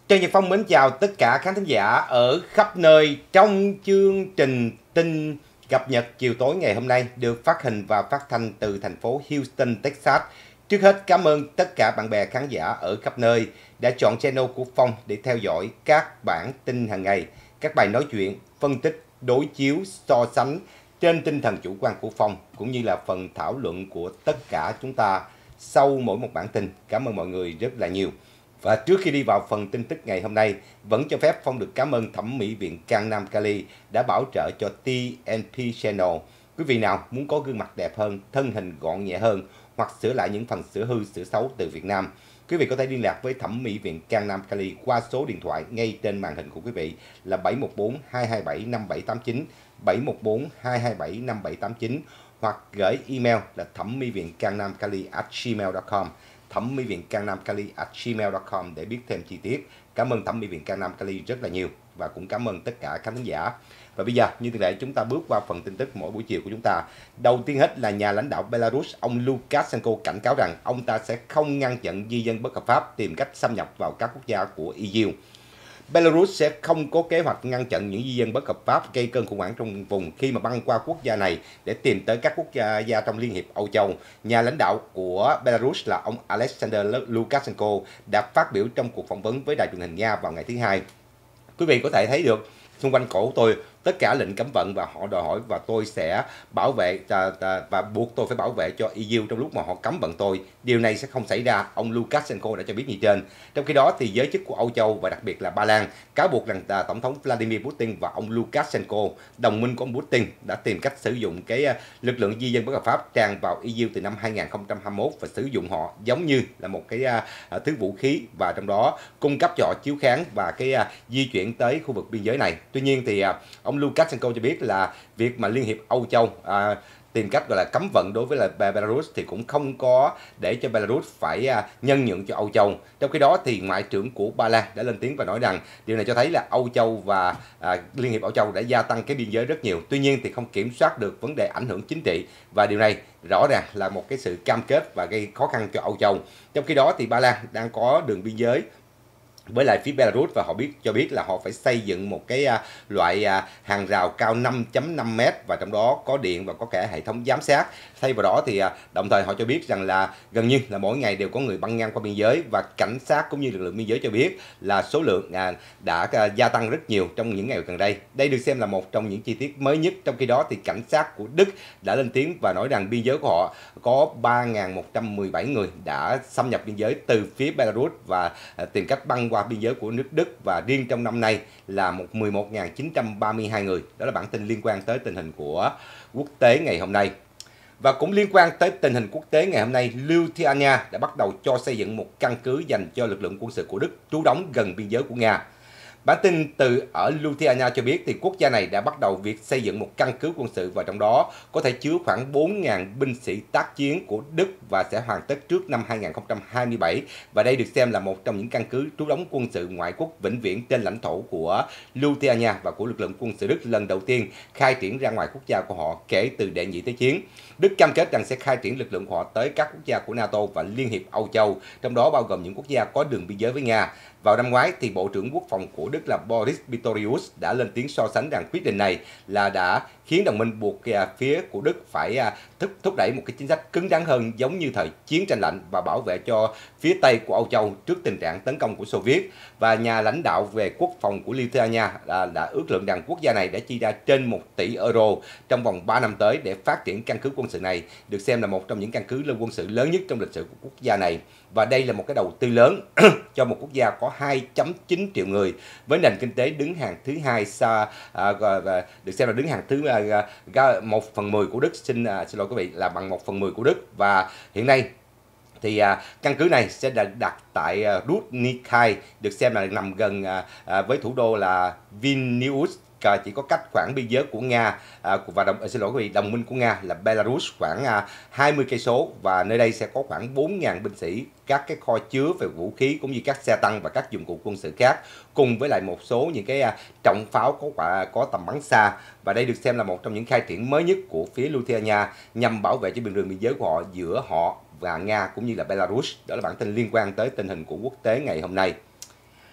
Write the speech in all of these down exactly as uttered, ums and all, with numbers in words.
Trần Nhật Phong mến chào tất cả khán thính giả ở khắp nơi trong chương trình tin cập nhật chiều tối ngày hôm nay được phát hình và phát thanh từ thành phố Houston, Texas. Trước hết cảm ơn tất cả bạn bè khán giả ở khắp nơi đã chọn channel của Phong để theo dõi các bản tin hàng ngày, các bài nói chuyện, phân tích, đối chiếu, so sánh trên tinh thần chủ quan của Phong cũng như là phần thảo luận của tất cả chúng ta sau mỗi một bản tin. Cảm ơn mọi người rất là nhiều. Và trước khi đi vào phần tin tức ngày hôm nay, vẫn cho phép Phong được cảm ơn Thẩm mỹ viện Gangnam Cali đã bảo trợ cho tê en pê Channel. Quý vị nào muốn có gương mặt đẹp hơn, thân hình gọn nhẹ hơn hoặc sửa lại những phần sửa hư, sửa xấu từ Việt Nam, quý vị có thể liên lạc với Thẩm mỹ viện Gangnam Cali qua số điện thoại ngay trên màn hình của quý vị là bảy một bốn hai hai bảy năm bảy tám chín, bảy một bốn hai hai bảy năm bảy tám chín hoặc gửi email là thẩm mỹ viện gangnam cali a gmail chấm com, thẩm mỹ viện gangnam cali a gmail chấm com để biết thêm chi tiết. Cảm ơn Thẩm mỹ viện Gangnam Cali rất là nhiều và cũng cảm ơn tất cả khán thính giả. Và bây giờ như thường lệ chúng ta bước qua phần tin tức mỗi buổi chiều của chúng ta. Đầu tiên hết là nhà lãnh đạo Belarus ông Lukashenko cảnh cáo rằng ông ta sẽ không ngăn chặn di dân bất hợp pháp tìm cách xâm nhập vào các quốc gia của e u. Belarus sẽ không có kế hoạch ngăn chặn những di dân bất hợp pháp gây cơn khủng hoảng trong vùng khi mà băng qua quốc gia này để tìm tới các quốc gia, gia trong Liên hiệp Âu Châu. Nhà lãnh đạo của Belarus là ông Alexander Lukashenko đã phát biểu trong cuộc phỏng vấn với đài truyền hình Nga vào ngày thứ Hai. Quý vị có thể thấy được xung quanh cổ tôi tất cả lệnh cấm vận và họ đòi hỏi và tôi sẽ bảo vệ và buộc tôi phải bảo vệ cho e u trong lúc mà họ cấm vận tôi. Điều này sẽ không xảy ra, ông Lukashenko đã cho biết như trên. Trong khi đó thì giới chức của Âu Châu và đặc biệt là Ba Lan cáo buộc rằng tổng thống Vladimir Putin và ông Lukashenko, đồng minh của ông Putin, đã tìm cách sử dụng cái lực lượng di dân bất hợp pháp tràn vào e u từ năm hai nghìn không trăm hai mươi mốt và sử dụng họ giống như là một cái uh, thứ vũ khí và trong đó cung cấp cho họ chiếu kháng và cái uh, di chuyển tới khu vực biên giới này. Tuy nhiên thì uh, ông Lukashenko cho biết là việc mà Liên hiệp Âu Châu à, tìm cách gọi là cấm vận đối với là Belarus thì cũng không có để cho Belarus phải à, nhân nhượng cho Âu Châu. Trong khi đó thì ngoại trưởng của Ba Lan đã lên tiếng và nói rằng điều này cho thấy là Âu Châu và à, Liên hiệp Âu Châu đã gia tăng cái biên giới rất nhiều. Tuy nhiên thì không kiểm soát được vấn đề ảnh hưởng chính trị và điều này rõ ràng là một cái sự cam kết và gây khó khăn cho Âu Châu. Trong khi đó thì Ba Lan đang có đường biên giới với lại phía Belarus và họ biết cho biết là họ phải xây dựng một cái uh, loại uh, hàng rào cao năm phẩy năm mét và trong đó có điện và có cả hệ thống giám sát. Thay vào đó thì uh, đồng thời họ cho biết rằng là gần như là mỗi ngày đều có người băng ngang qua biên giới và cảnh sát cũng như lực lượng biên giới cho biết là số lượng uh, đã uh, gia tăng rất nhiều trong những ngày gần đây. Đây được xem là một trong những chi tiết mới nhất. Trong khi đó thì cảnh sát của Đức đã lên tiếng và nói rằng biên giới của họ có ba nghìn một trăm mười bảy người đã xâm nhập biên giới từ phía Belarus và uh, tìm cách băng qua biên giới của nước Đức và riêng trong năm nay là một mười một nghìn chín trăm ba mươi hai người. Đó là bản tin liên quan tới tình hình của quốc tế ngày hôm nay. Và cũng liên quan tới tình hình quốc tế ngày hôm nay, Lithuania đã bắt đầu cho xây dựng một căn cứ dành cho lực lượng quân sự của Đức trú đóng gần biên giới của Nga. Bản tin từ ở Lithuania cho biết thì quốc gia này đã bắt đầu việc xây dựng một căn cứ quân sự và trong đó có thể chứa khoảng bốn nghìn binh sĩ tác chiến của Đức và sẽ hoàn tất trước năm hai nghìn không trăm hai mươi bảy. Và đây được xem là một trong những căn cứ trú đóng quân sự ngoại quốc vĩnh viễn trên lãnh thổ của Lithuania và của lực lượng quân sự Đức lần đầu tiên khai triển ra ngoài quốc gia của họ kể từ đệ nhị thế chiến. Đức cam kết rằng sẽ khai triển lực lượng của họ tới các quốc gia của NATO và Liên hiệp Âu Châu, trong đó bao gồm những quốc gia có đường biên giới với Nga. Vào năm ngoái thì Bộ trưởng Quốc phòng của Đức là Boris Pistorius đã lên tiếng so sánh rằng quyết định này là đã khiến đồng minh buộc phía của Đức phải thúc, thúc đẩy một cái chính sách cứng rắn hơn giống như thời chiến tranh lạnh và bảo vệ cho phía Tây của Âu Châu trước tình trạng tấn công của Xô Viết. Và nhà lãnh đạo về quốc phòng của Lithuania đã, đã ước lượng rằng quốc gia này đã chi ra trên một tỷ euro trong vòng ba năm tới để phát triển căn cứ quân sự này, được xem là một trong những căn cứ quân sự lớn nhất trong lịch sử của quốc gia này. Và đây là một cái đầu tư lớn cho một quốc gia có hai phẩy chín triệu người với nền kinh tế đứng hàng thứ hai xa à, và được xem là đứng hàng thứ à, một phần mười của Đức, xin à, xin lỗi quý vị, là bằng một phần mười của Đức. Và hiện nay thì à, căn cứ này sẽ đặt tại à, Rudnikai, được xem là nằm gần à, à, với thủ đô là Vilnius, chỉ có cách khoảng biên giới của Nga à, và đồng, xin lỗi quý vị, đồng minh của Nga là Belarus khoảng à, hai mươi cây số và nơi đây sẽ có khoảng bốn nghìn binh sĩ, các cái kho chứa về vũ khí cũng như các xe tăng và các dụng cụ quân sự khác, cùng với lại một số những cái à, trọng pháo có quả có tầm bắn xa. Và đây được xem là một trong những khai triển mới nhất của phía Lithuania nhằm bảo vệ cho biên đường biên giới của họ giữa họ và Nga cũng như là Belarus. Đó là bản tin liên quan tới tình hình của quốc tế ngày hôm nay.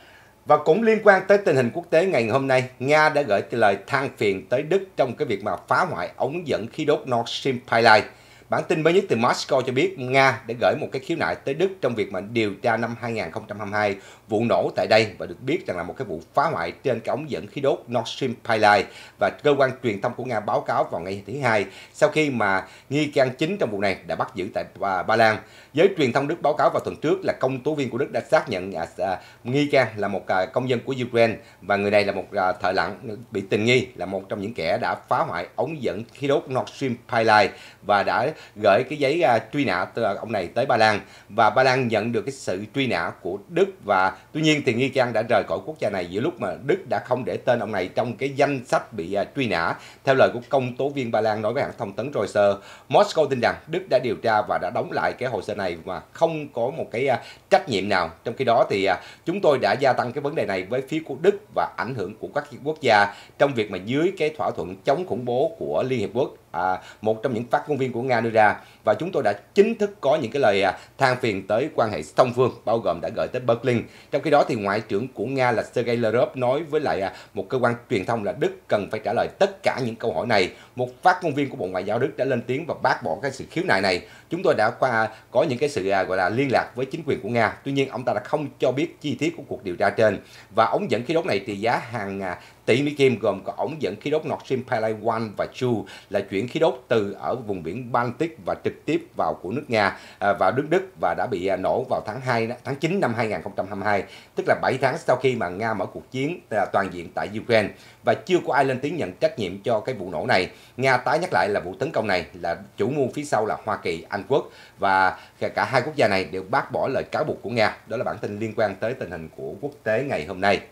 Và cũng liên quan tới tình hình quốc tế ngày hôm nay, Nga đã gửi lời than phiền tới Đức trong cái việc mà phá hoại ống dẫn khí đốt Nord Stream pipeline. Bản tin mới nhất từ Moscow cho biết Nga đã gửi một cái khiếu nại tới Đức trong việc mà điều tra năm hai nghìn không trăm hai mươi hai vụ nổ tại đây, và được biết rằng là một cái vụ phá hoại trên cái ống dẫn khí đốt Nord Stream pipeline. Và cơ quan truyền thông của Nga báo cáo vào ngày thứ Hai sau khi mà nghi can chính trong vụ này đã bắt giữ tại Ba Lan. Giới truyền thông Đức báo cáo vào tuần trước là công tố viên của Đức đã xác nhận à, à, nghi can là một à, công dân của Ukraine, và người này là một à, thợ lặn bị tình nghi là một trong những kẻ đã phá hoại ống dẫn khí đốt Nord Stream pipeline và đã gửi cái giấy à, truy nã từ ông này tới Ba Lan, và Ba Lan nhận được cái sự truy nã của Đức. Và tuy nhiên thì nghi can đã rời khỏi quốc gia này giữa lúc mà Đức đã không để tên ông này trong cái danh sách bị à, truy nã, theo lời của công tố viên Ba Lan nói với hãng thông tấn Reuters. Moscow tin rằng Đức đã điều tra và đã đóng lại cái hồ sơ này mà không có một cái à, trách nhiệm nào. Trong khi đó thì à, chúng tôi đã gia tăng cái vấn đề này với phía của Đức và ảnh hưởng của các quốc gia trong việc mà dưới cái thỏa thuận chống khủng bố của Liên Hiệp Quốc, à, một trong những phát ngôn viên của Nga đưa ra, và chúng tôi đã chính thức có những cái lời à, than phiền tới quan hệ song phương, bao gồm đã gửi tới Berlin. Trong khi đó thì ngoại trưởng của Nga là Sergei Lavrov nói với lại à, một cơ quan truyền thông là Đức cần phải trả lời tất cả những câu hỏi này. Một phát ngôn viên của Bộ Ngoại giao Đức đã lên tiếng và bác bỏ cái sự khiếu nại này. Chúng tôi đã qua có những cái sự à, gọi là liên lạc với chính quyền của Nga, tuy nhiên ông ta đã không cho biết chi tiết của cuộc điều tra trên. Và ống dẫn khí đốt này thì giá hàng à, tỷ Mỹ Kim, gồm có ống dẫn khí đốt Nord Stream Pipeline một và hai là chuyển khí đốt từ ở vùng biển Baltic và trực tiếp vào của nước Nga, à, vào nước Đức, và đã bị à, nổ vào tháng hai tháng chín năm hai nghìn không trăm hai mươi hai, tức là bảy tháng sau khi mà Nga mở cuộc chiến à, toàn diện tại Ukraine, và chưa có ai lên tiếng nhận trách nhiệm cho cái vụ nổ này. Nga tái nhắc lại là vụ tấn công này là chủ mưu phía sau là Hoa Kỳ, Anh Quốc, và cả hai quốc gia này đều bác bỏ lời cáo buộc của Nga. Đó là bản tin liên quan tới tình hình của quốc tế ngày hôm nay.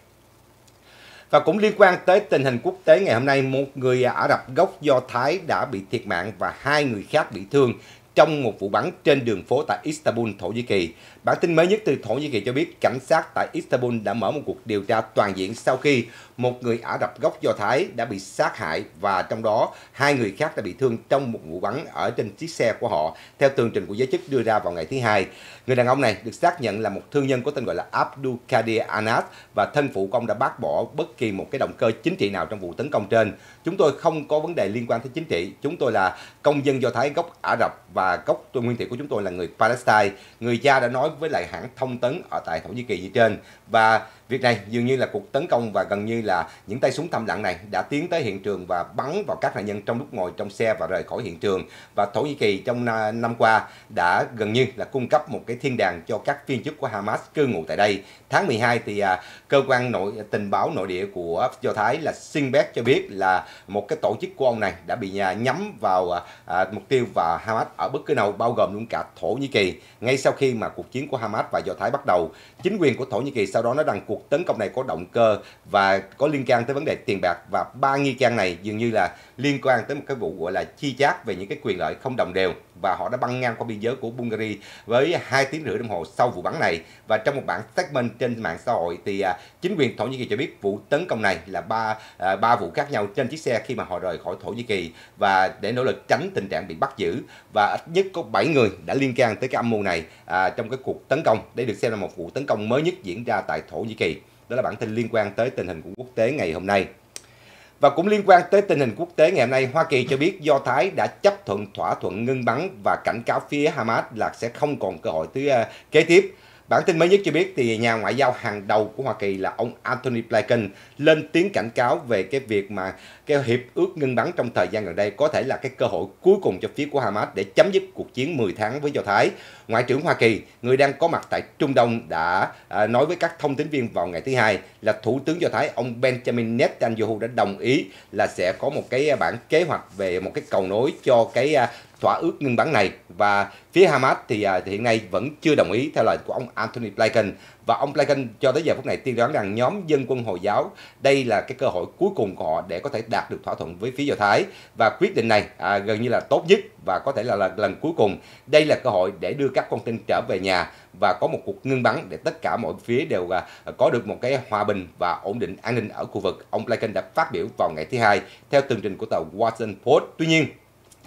Và cũng liên quan tới tình hình quốc tế ngày hôm nay, một người Ả Rập gốc Do Thái đã bị thiệt mạng và hai người khác bị thương trong một vụ bắn trên đường phố tại Istanbul, Thổ Nhĩ Kỳ. Bản tin mới nhất từ Thổ Nhĩ Kỳ cho biết cảnh sát tại Istanbul đã mở một cuộc điều tra toàn diện sau khi một người Ả Rập gốc Do Thái đã bị sát hại, và trong đó hai người khác đã bị thương trong một vụ bắn ở trên chiếc xe của họ, theo tường trình của giới chức đưa ra vào ngày thứ Hai. Người đàn ông này được xác nhận là một thương nhân có tên gọi là Abdul Qadir Anas, và thân phụ của ông đã bác bỏ bất kỳ một cái động cơ chính trị nào trong vụ tấn công trên. Chúng tôi không có vấn đề liên quan tới chính trị, chúng tôi là công dân Do Thái gốc Ả Rập và gốc nguyên thủy của chúng tôi là người Palestine, người cha đã nói với lại hãng thông tấn ở tại Thổ Nhĩ Kỳ như trên. Và việc này dường như là cuộc tấn công, và gần như là những tay súng thầm lặng này đã tiến tới hiện trường và bắn vào các nạn nhân trong lúc ngồi trong xe và rời khỏi hiện trường. Và Thổ Nhĩ Kỳ trong năm qua đã gần như là cung cấp một cái thiên đàng cho các viên chức của Hamas cư ngụ tại đây. Tháng mười hai thì à, cơ quan nội tình báo nội địa của Do Thái là Shin Bet cho biết là một cái tổ chức của ông này đã bị à, nhắm vào à, mục tiêu và Hamas ở bất cứ đâu, bao gồm luôn cả Thổ Nhĩ Kỳ. Ngay sau khi mà cuộc chiến của Hamas và Do Thái bắt đầu, chính quyền của Thổ Nhĩ Kỳ sau đó nói rằng cuộc tấn công này có động cơ và có liên quan tới vấn đề tiền bạc, và ba nghi can này dường như là liên quan tới một cái vụ gọi là chi chác về những cái quyền lợi không đồng đều, và họ đã băng ngang qua biên giới của Bulgaria với hai tiếng rưỡi đồng hồ sau vụ bắn này. Và trong một bản statement trên mạng xã hội thì à, chính quyền Thổ Nhĩ Kỳ cho biết vụ tấn công này là ba à, ba vụ khác nhau trên chiếc xe khi mà họ rời khỏi Thổ Nhĩ Kỳ, và để nỗ lực tránh tình trạng bị bắt giữ, và ít nhất có bảy người đã liên quan tới cái âm mưu này à, trong cái cuộc tấn công. Đây được xem là một vụ tấn công mới nhất diễn ra tại Thổ Nhĩ Kỳ. Đó là bản tin liên quan tới tình hình của quốc tế ngày hôm nay. Và cũng liên quan tới tình hình quốc tế ngày hôm nay, Hoa Kỳ cho biết Do Thái đã chấp thuận thỏa thuận ngưng bắn và cảnh cáo phía Hamas là sẽ không còn cơ hội thứ uh, kế tiếp. Bản tin mới nhất cho biết thì nhà ngoại giao hàng đầu của Hoa Kỳ là ông Antony Blinken lên tiếng cảnh cáo về cái việc mà cái hiệp ước ngưng bắn trong thời gian gần đây có thể là cái cơ hội cuối cùng cho phía của Hamas để chấm dứt cuộc chiến mười tháng với Do Thái. Ngoại trưởng Hoa Kỳ, người đang có mặt tại Trung Đông, đã à, nói với các thông tín viên vào ngày thứ Hai là Thủ tướng Do Thái ông Benjamin Netanyahu đã đồng ý là sẽ có một cái bản kế hoạch về một cái cầu nối cho cái à, thỏa ước ngưng bắn này, và phía Hamas thì, à, thì hiện nay vẫn chưa đồng ý theo lời của ông Antony Blinken. Và ông Blinken cho tới giờ phút này tiên đoán rằng nhóm dân quân Hồi giáo đây là cái cơ hội cuối cùng của họ để có thể đạt được thỏa thuận với phía Do Thái, và quyết định này à, gần như là tốt nhất và có thể là, là lần cuối cùng. Đây là cơ hội để đưa các con tin trở về nhà và có một cuộc ngưng bắn để tất cả mọi phía đều à, có được một cái hòa bình và ổn định an ninh ở khu vực. Ông Blinken đã phát biểu vào ngày thứ Hai theo tường trình của tờ Washington Post. Tuy nhiên,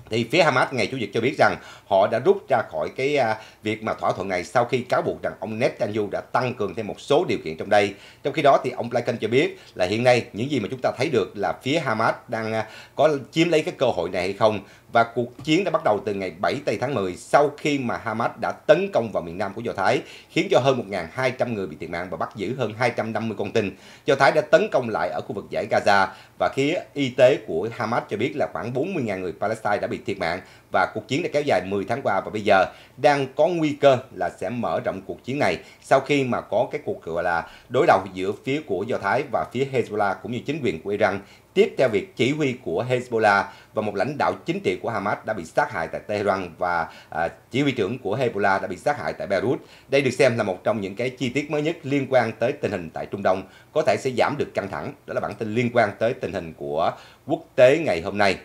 thì phía Hamas ngày Chủ nhật cho biết rằng họ đã rút ra khỏi cái uh, việc mà thỏa thuận này sau khi cáo buộc rằng ông Netanyahu đã tăng cường thêm một số điều kiện trong đây. Trong khi đó thì ông Blinken cho biết là hiện nay những gì mà chúng ta thấy được là phía Hamas đang uh, có chiếm lấy cái cơ hội này hay không. Và cuộc chiến đã bắt đầu từ ngày bảy tây tháng mười sau khi mà Hamas đã tấn công vào miền nam của Do Thái, khiến cho hơn một nghìn hai trăm người bị thiệt mạng và bắt giữ hơn hai trăm năm mươi con tin. Do Thái đã tấn công lại ở khu vực dải Gaza, và phía y tế của Hamas cho biết là khoảng bốn mươi nghìn người Palestine đã bị thiệt mạng, và cuộc chiến đã kéo dài mười tháng qua và bây giờ đang có nguy cơ là sẽ mở rộng cuộc chiến này sau khi mà có cái cuộc gọi là đối đầu giữa phía của Do Thái và phía Hezbollah cũng như chính quyền của Iran. Tiếp theo việc chỉ huy của Hezbollah và một lãnh đạo chính trị của Hamas đã bị sát hại tại Tehran, và à, chỉ huy trưởng của Hezbollah đã bị sát hại tại Beirut. Đây được xem là một trong những cái chi tiết mới nhất liên quan tới tình hình tại Trung Đông, có thể sẽ giảm được căng thẳng. Đó là bản tin liên quan tới tình hình của quốc tế ngày hôm nay.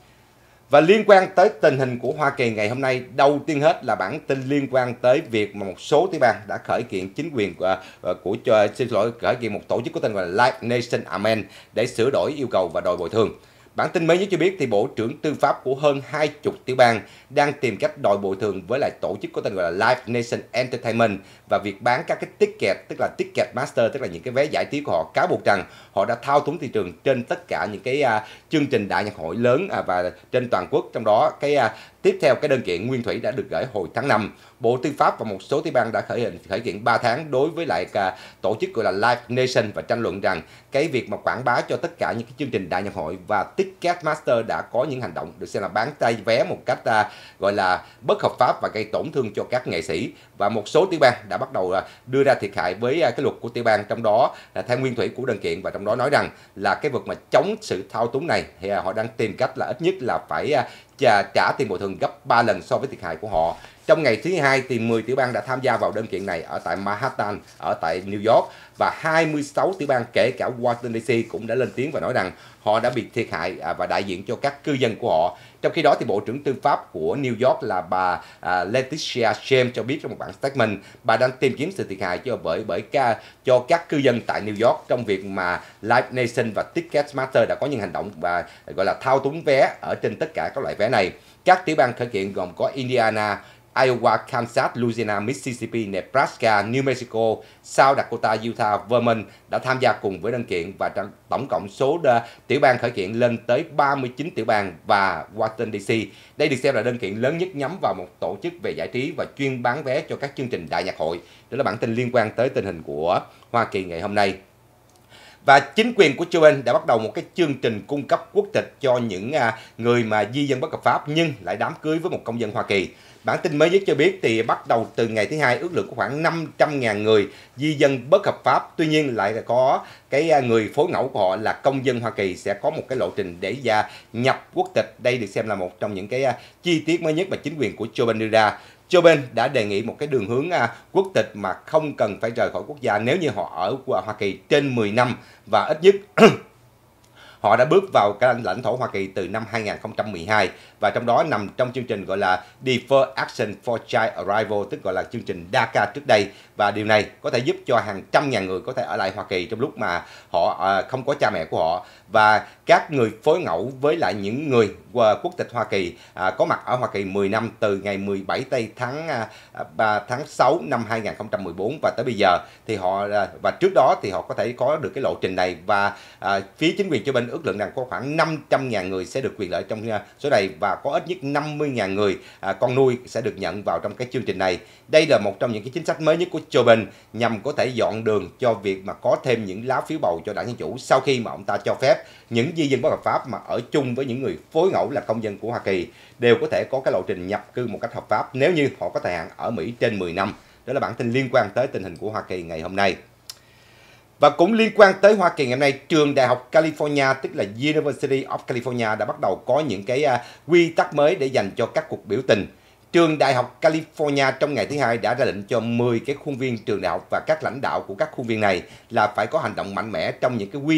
Và liên quan tới tình hình của Hoa Kỳ ngày hôm nay, đầu tiên hết là bản tin liên quan tới việc mà một số tiểu bang đã khởi kiện chính quyền của, của xin lỗi khởi kiện một tổ chức có tên gọi là Live Nation Amen để sửa đổi yêu cầu và đòi bồi thường. Bản tin mới nhất cho biết thì Bộ trưởng Tư pháp của hơn hai mươi tiểu bang đang tìm cách đòi bồi thường với lại tổ chức có tên gọi là Live Nation Entertainment và việc bán các cái ticket, tức là ticket master, tức là những cái vé giải trí của họ, cáo buộc rằng họ đã thao túng thị trường trên tất cả những cái uh, chương trình đại nhạc hội lớn uh, và trên toàn quốc. Trong đó cái uh, tiếp theo cái đơn kiện nguyên thủy đã được gửi hồi tháng năm. Bộ Tư pháp và một số tiểu bang đã khởi hình khởi kiện ba tháng đối với lại cả tổ chức gọi là Live Nation và tranh luận rằng cái việc mà quảng bá cho tất cả những cái chương trình đại nhạc hội và Ticketmaster đã có những hành động được xem là bán tay vé một cách uh, gọi là bất hợp pháp và gây tổn thương cho các nghệ sĩ. Và một số tiểu bang đã bắt đầu uh, đưa ra thiệt hại với uh, cái luật của tiểu bang, trong đó uh, theo nguyên thủy của đơn kiện, và trong đó nói rằng là cái vực mà chống sự thao túng này thì uh, họ đang tìm cách là ít nhất là phải uh, trả, trả tiền bồi thường gấp ba lần so với thiệt hại của họ. Trong ngày thứ hai thì mười tiểu bang đã tham gia vào đơn kiện này ở tại Manhattan, ở tại New York, và hai mươi sáu tiểu bang kể cả Washington đê xê cũng đã lên tiếng và nói rằng họ đã bị thiệt hại và đại diện cho các cư dân của họ. Trong khi đó thì Bộ trưởng Tư pháp của New York là bà uh, Letitia James cho biết trong một bản statement bà đang tìm kiếm sự thiệt hại cho bởi bởi ca cho các cư dân tại New York trong việc mà Live Nation và Ticketmaster đã có những hành động và gọi là thao túng vé ở trên tất cả các loại vé này. Các tiểu bang khởi kiện gồm có Indiana, Iowa, Kansas, Louisiana, Mississippi, Nebraska, New Mexico, South Dakota, Utah, Vermont đã tham gia cùng với đơn kiện, và tổng cộng số tiểu bang khởi kiện lên tới ba mươi chín tiểu bang và Washington đê xê. Đây được xem là đơn kiện lớn nhất nhắm vào một tổ chức về giải trí và chuyên bán vé cho các chương trình đại nhạc hội. Đó là bản tin liên quan tới tình hình của Hoa Kỳ ngày hôm nay. Và chính quyền của Joe Biden đã bắt đầu một cái chương trình cung cấp quốc tịch cho những người mà di dân bất hợp pháp nhưng lại đám cưới với một công dân Hoa Kỳ. Bản tin mới nhất cho biết thì bắt đầu từ ngày thứ hai, ước lượng có khoảng năm trăm nghìn người di dân bất hợp pháp, tuy nhiên lại là có cái người phối ngẫu của họ là công dân Hoa Kỳ sẽ có một cái lộ trình để gia nhập quốc tịch. Đây được xem là một trong những cái chi tiết mới nhất mà chính quyền của Joe Biden đưa ra. Joe Biden đã đề nghị một cái đường hướng quốc tịch mà không cần phải rời khỏi quốc gia nếu như họ ở Hoa Kỳ trên mười năm và ít nhất họ đã bước vào cái lãnh thổ Hoa Kỳ từ năm hai nghìn không trăm mười hai, và trong đó nằm trong chương trình gọi là Deferred Action for Child Arrival, tức gọi là chương trình đê a xê a trước đây, và điều này có thể giúp cho hàng trăm ngàn người có thể ở lại Hoa Kỳ trong lúc mà họ à, không có cha mẹ của họ. Và các người phối ngẫu với lại những người quốc tịch Hoa Kỳ à, có mặt ở Hoa Kỳ mười năm từ ngày mười bảy tây tháng à, tháng sáu năm hai nghìn không trăm mười bốn và tới bây giờ thì họ và trước đó thì họ có thể có được cái lộ trình này, và à, phía chính quyền Joe Biden ước lượng rằng có khoảng năm trăm nghìn người sẽ được quyền lợi trong số này, và có ít nhất năm mươi nghìn người à, con nuôi sẽ được nhận vào trong cái chương trình này. Đây là một trong những cái chính sách mới nhất của Joe Biden nhằm có thể dọn đường cho việc mà có thêm những lá phiếu bầu cho đảng Dân Chủ sau khi mà ông ta cho phép những di dân bất hợp pháp mà ở chung với những người phối ngẫu là công dân của Hoa Kỳ đều có thể có cái lộ trình nhập cư một cách hợp pháp nếu như họ có thời hạn ở Mỹ trên mười năm. Đó là bản tin liên quan tới tình hình của Hoa Kỳ ngày hôm nay. Và cũng liên quan tới Hoa Kỳ ngày hôm nay, trường Đại học California, tức là University of California đã bắt đầu có những cái uh, quy tắc mới để dành cho các cuộc biểu tình. Trường Đại học California trong ngày thứ hai đã ra lệnh cho mười cái khuôn viên trường đại học và các lãnh đạo của các khuôn viên này là phải có hành động mạnh mẽ trong những cái quy tắc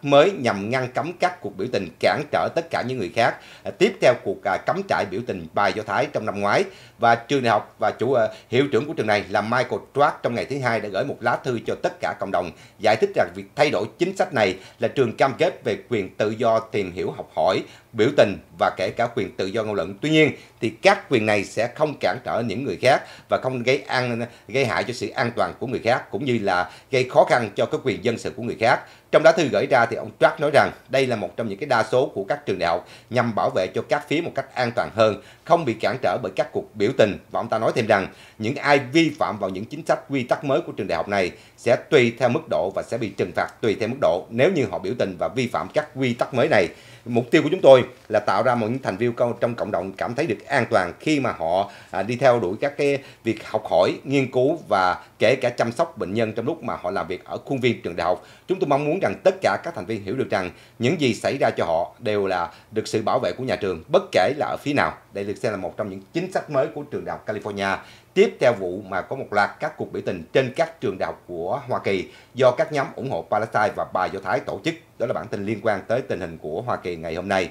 tắc mới nhằm ngăn cấm các cuộc biểu tình cản trở tất cả những người khác, tiếp theo cuộc cắm trại biểu tình bài Do Thái trong năm ngoái. Và trường đại học và chủ hiệu trưởng của trường này là Michael Trask trong ngày thứ Hai đã gửi một lá thư cho tất cả cộng đồng, giải thích rằng việc thay đổi chính sách này là trường cam kết về quyền tự do tìm hiểu, học hỏi, biểu tình và kể cả quyền tự do ngôn luận. Tuy nhiên thì các quyền này sẽ không cản trở những người khác và không gây an gây hại cho sự an toàn của người khác, cũng như là gây khó khăn cho cái quyền dân sự của người khác. Trong lá thư gửi ra thì ông Trask nói rằng đây là một trong những cái đa số của các trường đại học nhằm bảo vệ cho các phía một cách an toàn hơn, không bị cản trở bởi các cuộc biểu tình. Và ông ta nói thêm rằng những ai vi phạm vào những chính sách quy tắc mới của trường đại học này sẽ tùy theo mức độ và sẽ bị trừng phạt tùy theo mức độ nếu như họ biểu tình và vi phạm các quy tắc mới này. Mục tiêu của chúng tôi là tạo ra một những thành viên trong cộng đồng cảm thấy được an toàn khi mà họ à, đi theo đuổi các cái việc học hỏi, nghiên cứu và kể cả chăm sóc bệnh nhân trong lúc mà họ làm việc ở khuôn viên trường đại học. Chúng tôi mong muốn rằng tất cả các thành viên hiểu được rằng những gì xảy ra cho họ đều là được sự bảo vệ của nhà trường, bất kể là ở phía nào. Đây được xem là một trong những chính sách mới của trường đại học California. Tiếp theo vụ mà có một loạt các cuộc biểu tình trên các trường đại học của Hoa Kỳ do các nhóm ủng hộ Palestine và Bài Do Thái tổ chức. Đó là bản tin liên quan tới tình hình của Hoa Kỳ ngày hôm nay.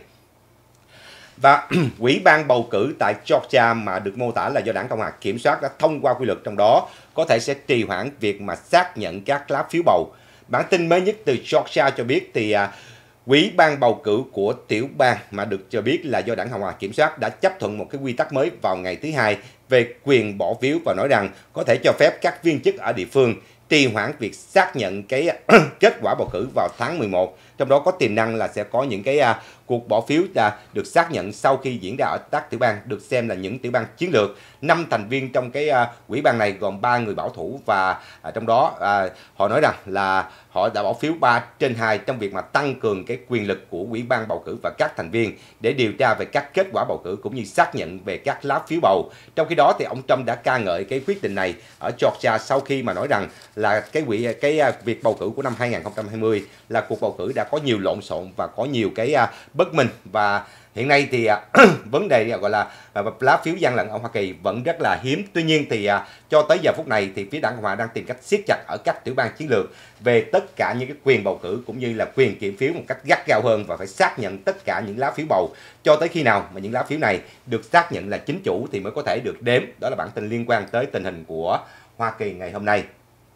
Và Ủy ban bầu cử tại Georgia mà được mô tả là do Đảng Cộng hòa kiểm soát đã thông qua quy luật trong đó có thể sẽ trì hoãn việc mà xác nhận các lá phiếu bầu. Bản tin mới nhất từ Georgia cho biết thì à, Ủy ban bầu cử của tiểu bang mà được cho biết là do Đảng Cộng hòa kiểm soát đã chấp thuận một cái quy tắc mới vào ngày thứ Hai về quyền bỏ phiếu và nói rằng có thể cho phép các viên chức ở địa phương trì hoãn việc xác nhận cái kết quả bầu cử vào tháng mười một. Trong đó có tiềm năng là sẽ có những cái uh, cuộc bỏ phiếu uh, được xác nhận sau khi diễn ra ở các tiểu bang được xem là những tiểu bang chiến lược. Năm thành viên trong cái uh, ủy ban này gồm ba người bảo thủ và uh, trong đó uh, họ nói rằng là họ đã bỏ phiếu ba trên hai trong việc mà tăng cường cái quyền lực của ủy ban bầu cử và các thành viên để điều tra về các kết quả bầu cử cũng như xác nhận về các lá phiếu bầu. Trong khi đó thì ông Trump đã ca ngợi cái quyết định này ở Georgia sau khi mà nói rằng là cái quỹ cái việc bầu cử của năm hai nghìn không trăm hai mươi là cuộc bầu cử đã có nhiều lộn xộn và có nhiều cái bất minh, và hiện nay thì vấn đề gọi là lá phiếu gian lận ở Hoa Kỳ vẫn rất là hiếm. Tuy nhiên thì cho tới giờ phút này thì phía Đảng Cộng hòa đang tìm cách siết chặt ở các tiểu bang chiến lược về tất cả những cái quyền bầu cử cũng như là quyền kiểm phiếu một cách gắt gao hơn và phải xác nhận tất cả những lá phiếu bầu cho tới khi nào mà những lá phiếu này được xác nhận là chính chủ thì mới có thể được đếm. Đó là bản tin liên quan tới tình hình của Hoa Kỳ ngày hôm nay.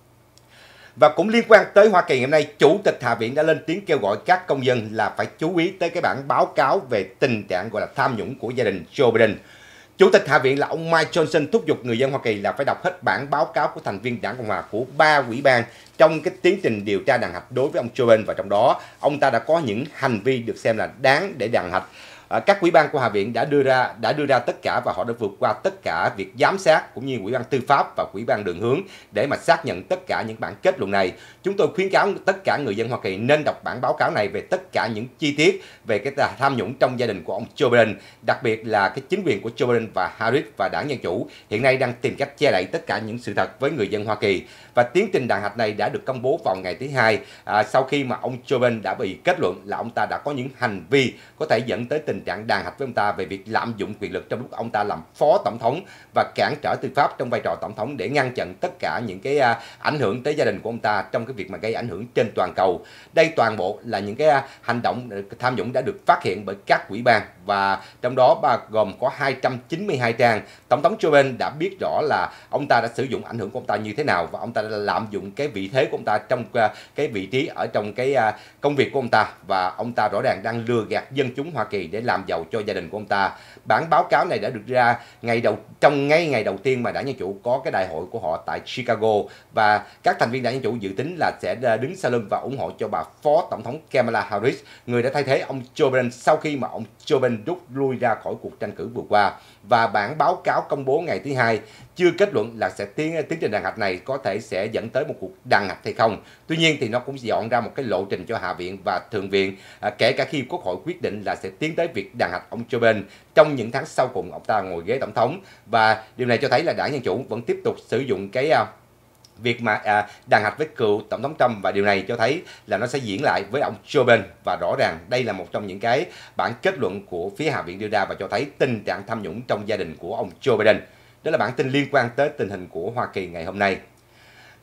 Và cũng liên quan tới Hoa Kỳ ngày hôm nay, Chủ tịch Hạ viện đã lên tiếng kêu gọi các công dân là phải chú ý tới cái bản báo cáo về tình trạng gọi là tham nhũng của gia đình Joe Biden. Chủ tịch Hạ viện là ông Mike Johnson thúc giục người dân Hoa Kỳ là phải đọc hết bản báo cáo của thành viên Đảng Cộng hòa của ba ủy ban trong cái tiến trình điều tra đàn hạch đối với ông Joe Biden, và trong đó ông ta đã có những hành vi được xem là đáng để đàn hạch. Các ủy ban của Hạ viện đã đưa ra đã đưa ra tất cả và họ đã vượt qua tất cả việc giám sát cũng như ủy ban tư pháp và ủy ban đường hướng để mà xác nhận tất cả những bản kết luận này. Chúng tôi khuyến cáo tất cả người dân Hoa Kỳ nên đọc bản báo cáo này về tất cả những chi tiết về cái tham nhũng trong gia đình của ông Joe Biden, đặc biệt là cái chính quyền của Joe Biden và Harris và Đảng Dân Chủ hiện nay đang tìm cách che đậy tất cả những sự thật với người dân Hoa Kỳ. Và tiến trình đàn hạch này đã được công bố vào ngày thứ Hai à, sau khi mà ông Joe Biden đã bị kết luận là ông ta đã có những hành vi có thể dẫn tới tình trạng đàn hạch với ông ta về việc lạm dụng quyền lực trong lúc ông ta làm phó tổng thống và cản trở tư pháp trong vai trò tổng thống để ngăn chặn tất cả những cái uh, ảnh hưởng tới gia đình của ông ta trong cái việc mà gây ảnh hưởng trên toàn cầu. Đây toàn bộ là những cái uh, hành động tham nhũng đã được phát hiện bởi các ủy ban, và trong đó bao gồm có hai trăm chín mươi hai trang. Tổng thống Joe Biden đã biết rõ là ông ta đã sử dụng ảnh hưởng của ông ta như thế nào và ông ta đã lạm dụng cái vị thế của ông ta trong uh, cái vị trí ở trong cái uh, công việc của ông ta, và ông ta rõ ràng đang lừa gạt dân chúng Hoa Kỳ để làm giàu cho gia đình của ông ta. Bản báo cáo này đã được ra ngày đầu trong ngay ngày đầu tiên mà Đảng Dân Chủ có cái đại hội của họ tại Chicago, và các thành viên Đảng Dân Chủ dự tính là sẽ đứng sau lưng và ủng hộ cho bà phó tổng thống Kamala Harris, người đã thay thế ông Joe Biden sau khi mà ông Joe Biden rút lui ra khỏi cuộc tranh cử vừa qua. Và bản báo cáo công bố ngày thứ Hai chưa kết luận là sẽ tiến tiến trình đàn hạch này có thể sẽ dẫn tới một cuộc đàn hạch hay không. Tuy nhiên thì nó cũng dọn ra một cái lộ trình cho Hạ viện và Thượng viện, à, kể cả khi Quốc hội quyết định là sẽ tiến tới việc đàn hạch ông Joe Biden trong những tháng sau cùng ông ta ngồi ghế tổng thống. Và điều này cho thấy là Đảng Dân Chủ vẫn tiếp tục sử dụng cái uh, việc mà à, đàn hạch với cựu tổng thống Trump, và điều này cho thấy là nó sẽ diễn lại với ông Joe Biden, và rõ ràng đây là một trong những cái bản kết luận của phía Hạ viện đưa ra và cho thấy tình trạng tham nhũng trong gia đình của ông Joe Biden. Đó là bản tin liên quan tới tình hình của Hoa Kỳ ngày hôm nay.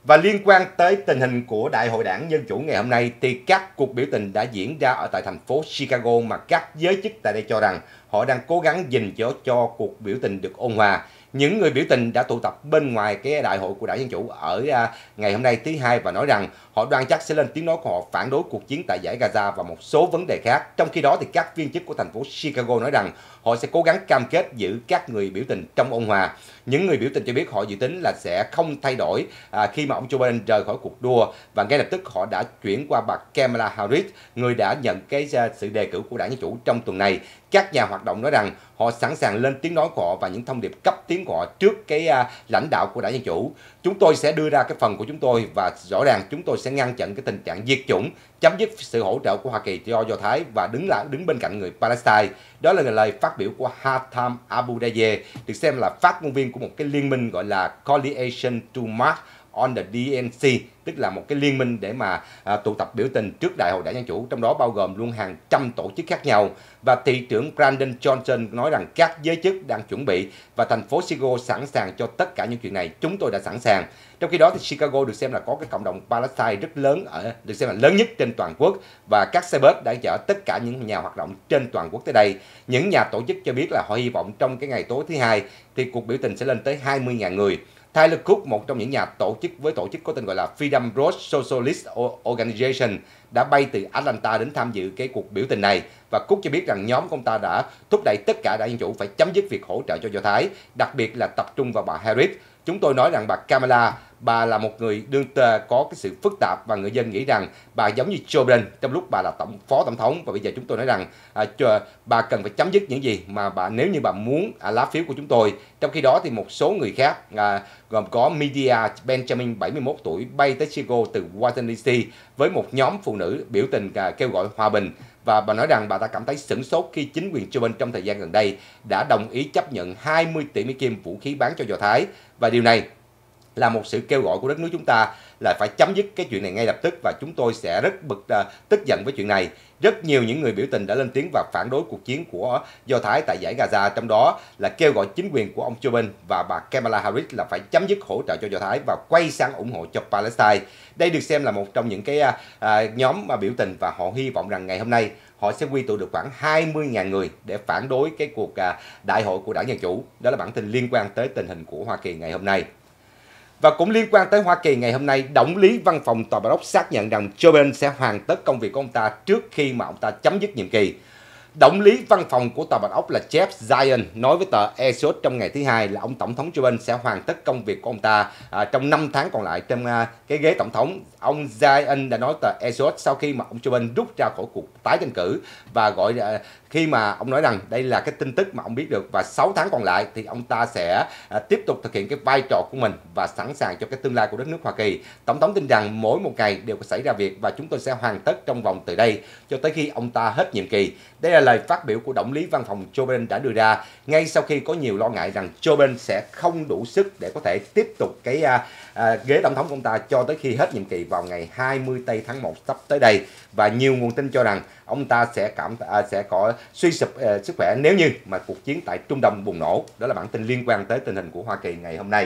Và liên quan tới tình hình của Đại hội Đảng Dân Chủ ngày hôm nay thì các cuộc biểu tình đã diễn ra ở tại thành phố Chicago mà các giới chức tại đây cho rằng họ đang cố gắng gìn giữ cho cuộc biểu tình được ôn hòa. Những người biểu tình đã tụ tập bên ngoài cái đại hội của Đảng Dân Chủ ở ngày hôm nay thứ hai và nói rằng họ đoan chắc sẽ lên tiếng nói của họ phản đối cuộc chiến tại giải Gaza và một số vấn đề khác. Trong khi đó thì các viên chức của thành phố Chicago nói rằng họ sẽ cố gắng cam kết giữ các người biểu tình trong ôn hòa. Những người biểu tình cho biết họ dự tính là sẽ không thay đổi à, khi mà ông Joe Biden rời khỏi cuộc đua, và ngay lập tức họ đã chuyển qua bà Kamala Harris, người đã nhận cái sự đề cử của Đảng Dân Chủ trong tuần này. Các nhà hoạt động nói rằng họ sẵn sàng lên tiếng nói của họ và những thông điệp cấp tiến của họ trước cái uh, lãnh đạo của Đảng Dân Chủ. Chúng tôi sẽ đưa ra cái phần của chúng tôi và rõ ràng chúng tôi sẽ ngăn chặn cái tình trạng diệt chủng, chấm dứt sự hỗ trợ của Hoa Kỳ cho Do Thái và đứng lại đứng bên cạnh người Palestine. Đó là lời phát biểu của Hatham Abudayeh, được xem là phát ngôn viên của một cái liên minh gọi là Coalition to March on the đê en xê, tức là một cái liên minh để mà à, tụ tập biểu tình trước Đại hội Đảng Dân Chủ, trong đó bao gồm luôn hàng trăm tổ chức khác nhau. Và thị trưởng Brandon Johnson nói rằng các giới chức đang chuẩn bị và thành phố Chicago sẵn sàng cho tất cả những chuyện này. Chúng tôi đã sẵn sàng. Trong khi đó thì Chicago được xem là có cái cộng đồng Palestine rất lớn, ở được xem là lớn nhất trên toàn quốc, và các xe bus đã chở tất cả những nhà hoạt động trên toàn quốc tới đây. Những nhà tổ chức cho biết là họ hy vọng trong cái ngày tối thứ hai thì cuộc biểu tình sẽ lên tới hai mươi nghìn người. Tyler Cook, một trong những nhà tổ chức với tổ chức có tên gọi là Freedom Road Socialist Organization, đã bay từ Atlanta đến tham dự cái cuộc biểu tình này. Và Cook cho biết rằng nhóm của ông ta đã thúc đẩy tất cả Đảng Dân Chủ phải chấm dứt việc hỗ trợ cho Do Thái, đặc biệt là tập trung vào bà Harris. Chúng tôi nói rằng bà Kamala, bà là một người đương có cái sự phức tạp và người dân nghĩ rằng bà giống như Joe Biden trong lúc bà là tổng phó tổng thống, và bây giờ chúng tôi nói rằng à, bà cần phải chấm dứt những gì mà bà nếu như bà muốn à, lá phiếu của chúng tôi. Trong khi đó thì một số người khác à, gồm có Media Benjamin, bảy mươi mốt tuổi, bay tới Chicago từ Washington đê xê với một nhóm phụ nữ biểu tình à, kêu gọi hòa bình. Và bà nói rằng bà ta cảm thấy sửng sốt khi chính quyền Joe Biden trong thời gian gần đây đã đồng ý chấp nhận hai mươi tỷ Mỹ Kim vũ khí bán cho Do Thái, và điều này là một sự kêu gọi của đất nước chúng ta là phải chấm dứt cái chuyện này ngay lập tức, và chúng tôi sẽ rất bực uh, tức giận với chuyện này. Rất nhiều những người biểu tình đã lên tiếng và phản đối cuộc chiến của Do Thái tại giải Gaza, trong đó là kêu gọi chính quyền của ông Joe Biden và bà Kamala Harris là phải chấm dứt hỗ trợ cho Do Thái và quay sang ủng hộ cho Palestine. Đây được xem là một trong những cái uh, nhóm mà biểu tình, và họ hy vọng rằng ngày hôm nay họ sẽ quy tụ được khoảng hai mươi nghìn người để phản đối cái cuộc uh, đại hội của Đảng Dân Chủ. Đó là bản tin liên quan tới tình hình của Hoa Kỳ ngày hôm nay. Và cũng liên quan tới Hoa Kỳ ngày hôm nay, Động lý Văn phòng Tòa Bạch Ốc xác nhận rằng Joe Biden sẽ hoàn tất công việc của ông ta trước khi mà ông ta chấm dứt nhiệm kỳ. Động lý Văn phòng của Tòa Bạch Ốc là Jeff Zients nói với tờ Axios trong ngày thứ hai là ông Tổng thống Joe Biden sẽ hoàn tất công việc của ông ta à, trong năm tháng còn lại trong à, cái ghế Tổng thống. Ông Zients đã nói tờ Axios sau khi mà ông Joe Biden rút ra khỏi cuộc tái tranh cử, và gọi à, khi mà ông nói rằng đây là cái tin tức mà ông biết được, và sáu tháng còn lại thì ông ta sẽ à, tiếp tục thực hiện cái vai trò của mình và sẵn sàng cho cái tương lai của đất nước Hoa Kỳ. Tổng thống tin rằng mỗi một ngày đều có xảy ra việc và chúng tôi sẽ hoàn tất trong vòng từ đây cho tới khi ông ta hết nhiệm kỳ. Đây là lời phát biểu của Động lý Văn phòng Joe Biden đã đưa ra ngay sau khi có nhiều lo ngại rằng Joe Biden sẽ không đủ sức để có thể tiếp tục cái à, à, ghế tổng thống của ông ta cho tới khi hết nhiệm kỳ vào ngày hai mươi tây tháng một sắp tới đây, và nhiều nguồn tin cho rằng ông ta sẽ cảm à, sẽ có suy sụp à, sức khỏe nếu như mà cuộc chiến tại Trung Đông bùng nổ. Đó là bản tin liên quan tới tình hình của Hoa Kỳ ngày hôm nay.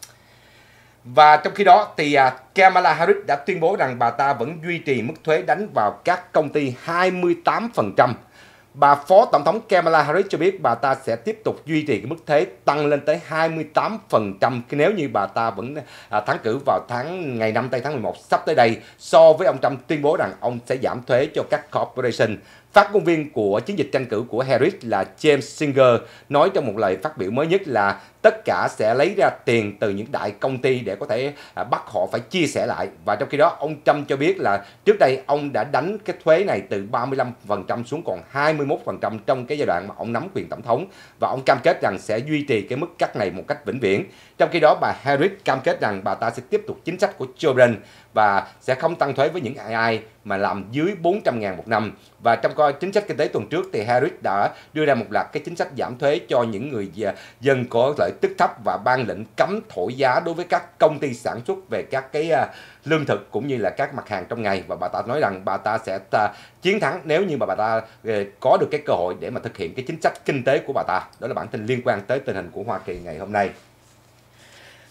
Và trong khi đó thì uh, Kamala Harris đã tuyên bố rằng bà ta vẫn duy trì mức thuế đánh vào các công ty hai mươi tám phần trăm. Bà Phó Tổng thống Kamala Harris cho biết bà ta sẽ tiếp tục duy trì cái mức thuế tăng lên tới hai mươi tám phần trăm nếu như bà ta vẫn à, thắng cử vào tháng ngày năm tây tháng mười một sắp tới đây, so với ông Trump tuyên bố rằng ông sẽ giảm thuế cho các corporation. Phát ngôn viên của chiến dịch tranh cử của Harris là James Singer nói trong một lời phát biểu mới nhất là tất cả sẽ lấy ra tiền từ những đại công ty để có thể à, bắt họ phải chia sẻ lại. Và trong khi đó ông Trump cho biết là trước đây ông đã đánh cái thuế này từ ba mươi lăm phần trăm xuống còn hai mươi mốt phần trăm trong cái giai đoạn mà ông nắm quyền tổng thống, và ông cam kết rằng sẽ duy trì cái mức cắt này một cách vĩnh viễn. Trong khi đó bà Harris cam kết rằng bà ta sẽ tiếp tục chính sách của Joe Biden và sẽ không tăng thuế với những ai mà làm dưới bốn trăm ngàn một năm. Và trong coi chính sách kinh tế tuần trước thì Harris đã đưa ra một loạt cái chính sách giảm thuế cho những người dân có lợi tức thấp và ban lệnh cấm thổi giá đối với các công ty sản xuất về các cái lương thực cũng như là các mặt hàng trong ngày. Và bà ta nói rằng bà ta sẽ ta, chiến thắng nếu như mà bà ta có được cái cơ hội để mà thực hiện cái chính sách kinh tế của bà ta. Đó là bản tin liên quan tới tình hình của Hoa Kỳ ngày hôm nay.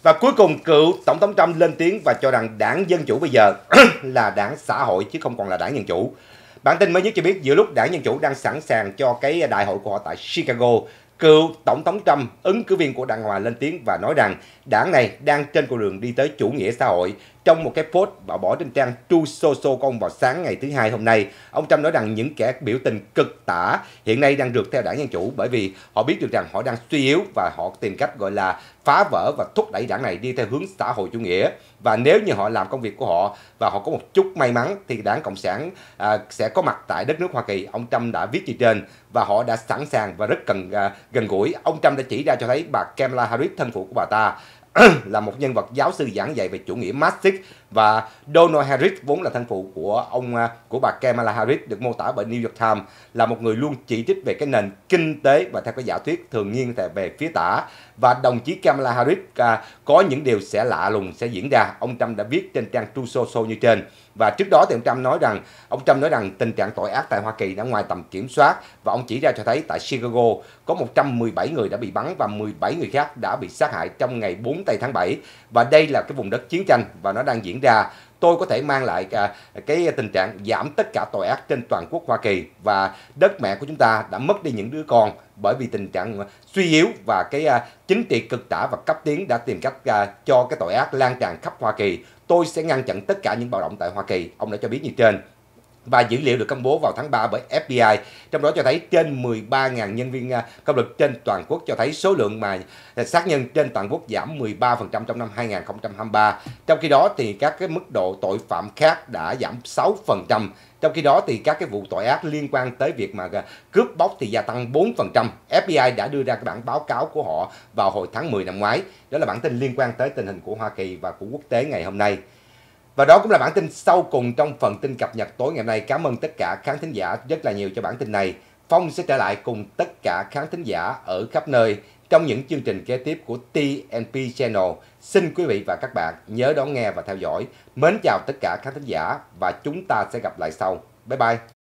Và cuối cùng, cựu Tổng thống Trump lên tiếng và cho rằng đảng Dân Chủ bây giờ là đảng xã hội chứ không còn là đảng Dân Chủ. Bản tin mới nhất cho biết giữa lúc đảng Dân Chủ đang sẵn sàng cho cái đại hội của họ tại Chicago, cựu Tổng thống Trump, ứng cử viên của Đảng Hòa lên tiếng và nói rằng đảng này đang trên con đường đi tới chủ nghĩa xã hội. Trong một cái post bảo bỏ trên trang Truth Social của ông vào sáng ngày thứ Hai hôm nay, ông Trump nói rằng những kẻ biểu tình cực tả hiện nay đang rượt theo đảng Dân Chủ bởi vì họ biết được rằng họ đang suy yếu và họ tìm cách gọi là phá vỡ và thúc đẩy đảng này đi theo hướng xã hội chủ nghĩa. Và nếu như họ làm công việc của họ và họ có một chút may mắn thì đảng Cộng sản à, sẽ có mặt tại đất nước Hoa Kỳ. Ông Trump đã viết như trên và họ đã sẵn sàng và rất cần à, gần gũi. Ông Trump đã chỉ ra cho thấy bà Kamala Harris, thân phụ của bà ta, là một nhân vật giáo sư giảng dạy về chủ nghĩa Marxist, và Donald Harris vốn là thân phụ của ông của bà Kamala Harris được mô tả bởi New York Times là một người luôn chỉ trích về cái nền kinh tế và theo cái giả thuyết thường nghiêng về phía tả. Và đồng chí Kamala Harris à, có những điều sẽ lạ lùng sẽ diễn ra. Ông Trump đã viết trên trang Truth Social như trên. Và trước đó thì ông Trump nói rằng ông Trump nói rằng tình trạng tội ác tại Hoa Kỳ đã ngoài tầm kiểm soát, và ông chỉ ra cho thấy tại Chicago có một trăm mười bảy người đã bị bắn và mười bảy người khác đã bị sát hại trong ngày bốn tây tháng bảy, và đây là cái vùng đất chiến tranh và nó đang diễn ra. Tôi có thể mang lại cái tình trạng giảm tất cả tội ác trên toàn quốc Hoa Kỳ, và đất mẹ của chúng ta đã mất đi những đứa con bởi vì tình trạng suy yếu và cái chính trị cực tả và cấp tiến đã tìm cách cho cái tội ác lan tràn khắp Hoa Kỳ. Tôi sẽ ngăn chặn tất cả những bạo động tại Hoa Kỳ, ông đã cho biết như trên. Và dữ liệu được công bố vào tháng ba bởi F B I, trong đó cho thấy trên mười ba nghìn nhân viên công lực trên toàn quốc, cho thấy số lượng mà sát nhân trên toàn quốc giảm mười ba phần trăm trong năm hai nghìn không trăm hai mươi ba. Trong khi đó thì các cái mức độ tội phạm khác đã giảm sáu phần trăm. Trong khi đó thì các cái vụ tội ác liên quan tới việc mà cướp bóc thì gia tăng bốn phần trăm. F B I đã đưa ra cái bản báo cáo của họ vào hồi tháng mười năm ngoái. Đó là bản tin liên quan tới tình hình của Hoa Kỳ và của quốc tế ngày hôm nay. Và đó cũng là bản tin sau cùng trong phần tin cập nhật tối ngày hôm nay. Cảm ơn tất cả khán thính giả rất là nhiều cho bản tin này. Phong sẽ trở lại cùng tất cả khán thính giả ở khắp nơi trong những chương trình kế tiếp của T and P Channel. Xin quý vị và các bạn nhớ đón nghe và theo dõi. Mến chào tất cả khán thính giả và chúng ta sẽ gặp lại sau. Bye bye.